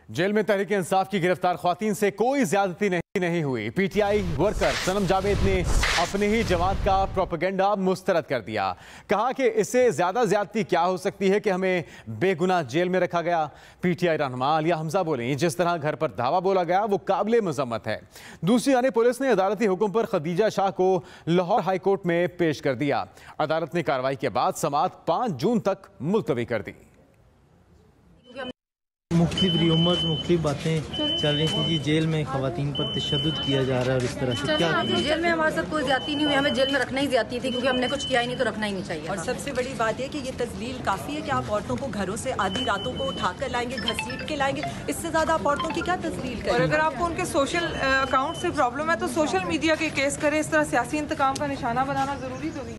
Jail में तहरीक इंसाफ की गिरफ्तार ख्वातीन से कोई ज्यादती नहीं हुई। पीटीआई वर्कर सनम जावेद ने अपनी ही जमात का प्रोपेगेंडा मुस्तरद कर दिया। कहा कि इससे ज्यादा ज्यादती क्या हो सकती है कि हमें बेगुनाह जेल में रखा गया। पीटीआई रहनुमा आलिया हमजा बोली, जिस तरह घर पर धावा बोला गया वो काबिल मजम्मत है। दूसरी जानिब पुलिस ने अदालती हुक्म पर खदीजा शाह को लाहौर हाई कोर्ट में पेश कर दिया। अदालत ने कार्रवाई के बाद समाअत 5 जून तक मुलतवी कर दी। मुख्तलिफ र्यूमर्स मुख्तलिफ बातें चल रही थी कि जेल में खवातीन पर तशद्दुद किया जा रहा है और इस तरह से क्या जेल में हमारे साथ कोई ज्यादती नहीं हुई। हमें जेल में रखना ही ज्यादती थी क्योंकि हमने कुछ किया ही नहीं तो रखना ही नहीं चाहिए। और सबसे बड़ी बात यह कि ये तजलील काफ़ी है कि आप औरतों को घरों से आधी रातों को उठा कर लाएंगे, घसीट के लाएंगे। इससे ज़्यादा आप औरतों की क्या तजलील करें। और अगर आपको उनके सोशल अकाउंट से प्रॉब्लम है तो सोशल मीडिया के केस करें। इस तरह सियासी इंतकाम का निशाना बनाना ज़रूरी तो नहीं।